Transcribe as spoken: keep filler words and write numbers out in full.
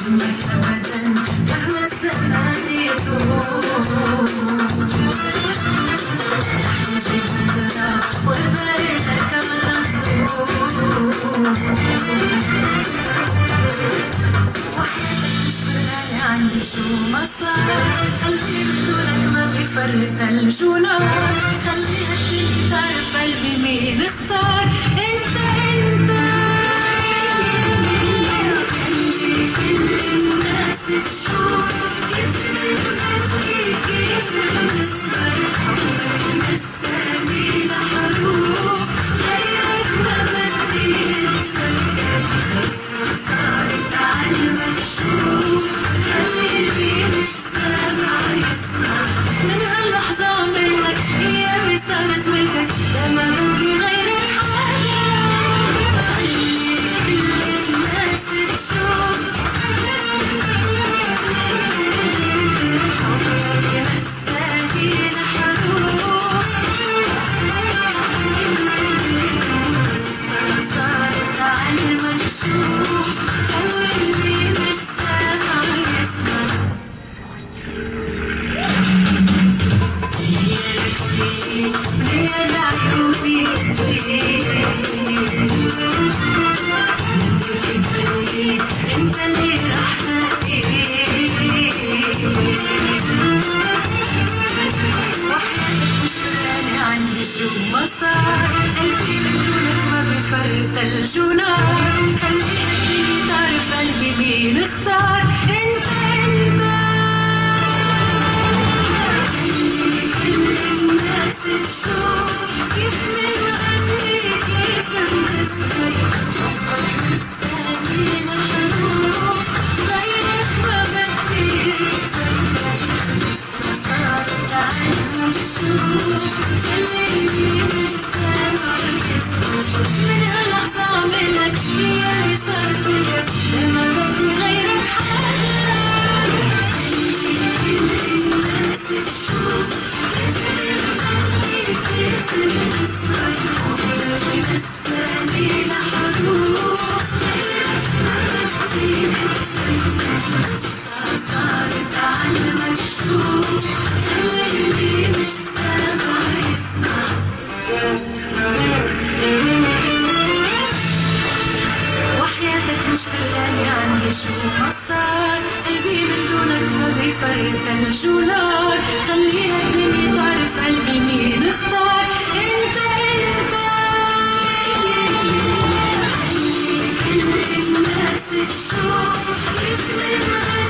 همك أبدا مهما الزمان يطول. رح يجي بكرة وبارقك على طول. وحياتك مش فرقانة عندي شو ما صار، قلبي بدونك ما بيفرق ثلج ونار. خليها الدنيا تعرف قلبي مين اختار. انت انت خلي كل الناس تشوف كيف بنغني كيف بنسهر. حبك نساني لحروف غيرك ما بدي اتذكر. قصة صارت عالمكشوف خلي مش سامع يسمع. من هاللحظة عمرك ايامي صارت ملكك لا ما بدي غيرك حاجة. خلي كل الناس تشوف حبك نساني لحروف صارت عالمكشوف خلي مش سامع يسمع. ليالك فيك ليال عيوني فيك من كل الدنيا انت اللي رح تلاقيك. وحياتك مش فرقانة عندي شو ما صار، قلبي من دونك ما بيفرق ثلج ونار. خليها الدنيا تعرف قلبي مين اختار. انت انت خلي كل الناس تشوف كيف بنغني كيف بنسهر. حبك مستني لحروف غيرك ما بدي اتذكر. قصة صارت عالمكشوف خليني مش سامع يسمع. من هاللحظة عملك ايامي صارت ملكك لا ما بدي غيرك حاجة. خلي كل الناس تشوف كيف بنغني كيف بنسهر. حبك نساني لحروف غيرك ما بدي اتذكر. قصة صارت عالمكشوف خليني مش سامع يسمع. وحياتك مش فرقانة عندي شو ما صار، قلبي من دونك ما بيفرق ثلج ونار. خليها الدنيا تعرف قلبي مين اختار. انت انت خلي كل الناس تشوف كيف بنغني